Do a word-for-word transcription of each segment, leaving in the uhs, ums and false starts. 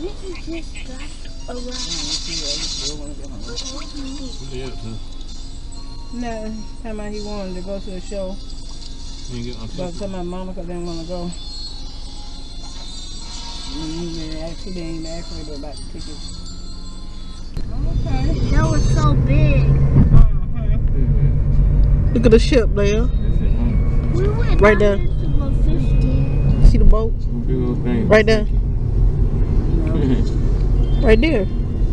did you just drive around? No, time out he wanted to go to a show. But tell my mama because they didn't want to go. And they actually didn't even ask me about the tickets. Okay. That was so big. Uh-huh. Look at the ship there. We went right there. To go fishing. See the boat? Right there. Right there.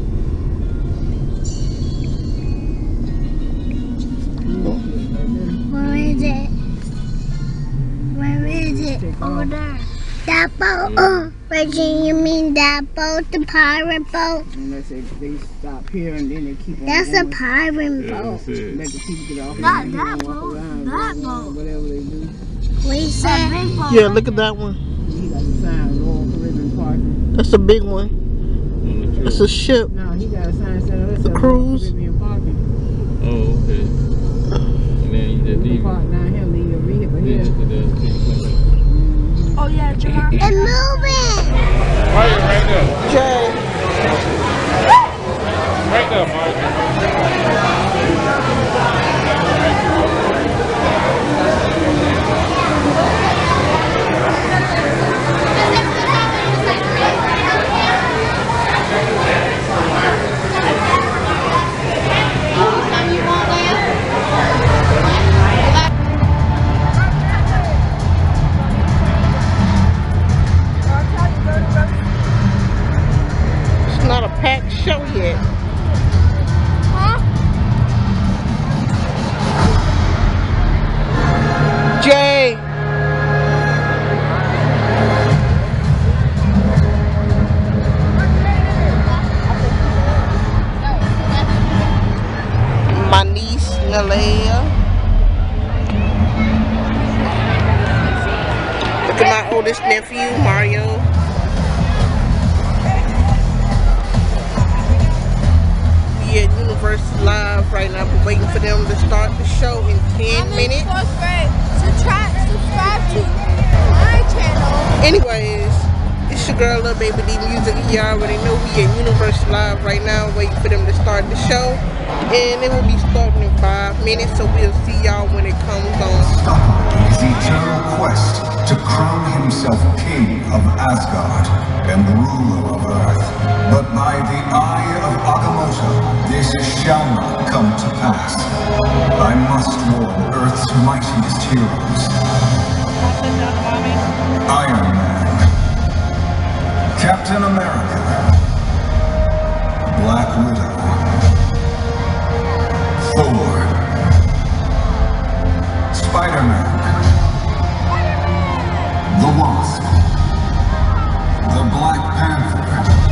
Where is it? Where is it? Over there. That boat? Oh, Reggie, you mean that boat? The pirate boat? Unless they, they stop here and then they keep on That's going. a pirate Yeah, boat. Let the people get off. Not and that walk boat. around, That walk around, boat. whatever they do. We said big boat. Yeah, look at that one. He got the sign, Royal Caribbean Parking. That's a big one. It's a ship. No, he got a sign saying that's a cruise. Caribbean Parking. Oh, okay. And then you just leave. Park down here, leave your vehicle here. Oh yeah, Jamar. It's moving. Right, right there. Jay. Right there, Mike. It's not a packed show yet. Huh? Jay. My niece, Nalea. Look at my oldest nephew, Mario. We at Universal Live right now. We're waiting for them to start the show in ten minutes. Subscribe, subscribe to my channel. Anyways, it's your girl, Lil Baby D Music. You already know we at Universal Live right now, waiting for them to start the show. And it will be starting in five minutes, so we'll see y'all when it comes on. His eternal quest to crown himself king of Asgard and ruler of Earth. But by the eye of Agamotto, this shall not come to pass. I must warn Earth's mightiest heroes. Iron Man, Captain America, Black Widow, Thor, Spider-Man, the Wasp, the Black Panther,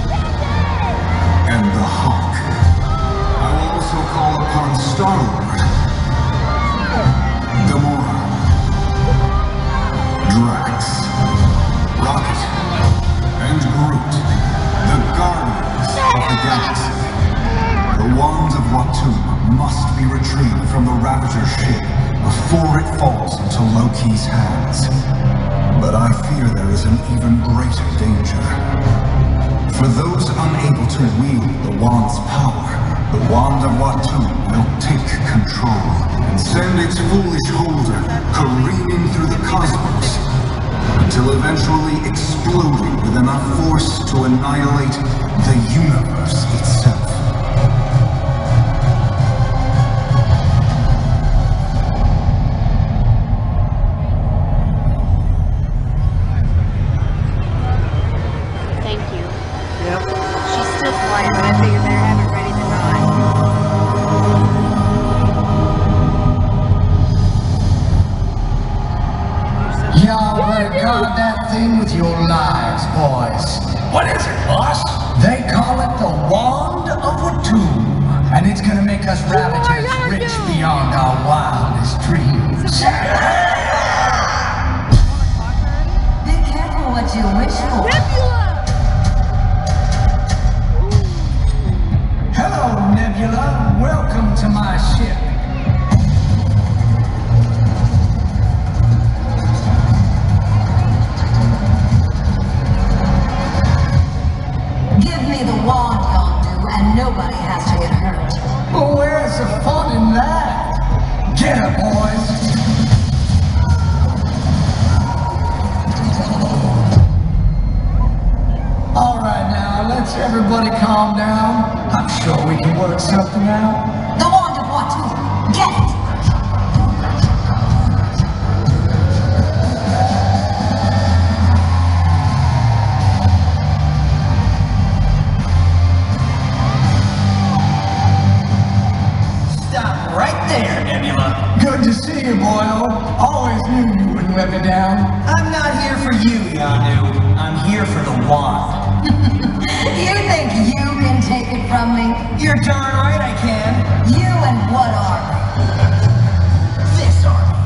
and the Hulk. I will also call upon Star-Lord, Gamora, Drax, Rocket, and Groot, the Guardians of the Galaxy. The Wand of Watu must be retrieved from the Ravager's ship before it falls into Loki's hands. But I fear there is an even greater danger. For those unable to wield the Wand's power, the Wand of Watu will take control and send its foolish holder careening through the cosmos, until eventually exploding with enough force to annihilate the universe itself. Thank you. Yep. She's still flying, but I figured better have it ready than not. Y'all better guard that thing with your lives, boys. What is it, boss? They call it the Wand of Watu, and it's gonna make us Ravagers rich beyond our wildest dreams. Be careful what you wish for. let's everybody calm down. I'm sure we can work something out. The wand of Watu. Get it! Stop right there, Nebula. Good to see you, Boyle. Always knew you wouldn't let me down. I'm not here for you, Yondu. I'm here for the wand. You think you can take it from me? You're darn right I can. You and what army? This army.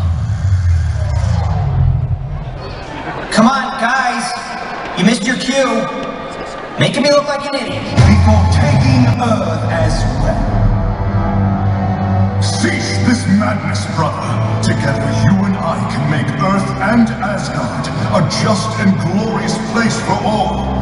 Come on, guys. You missed your cue. Making me look like an idiot. Before taking Earth as well. Cease this madness, brother. Together, you and I can make Earth and Asgard a just and glorious place for all.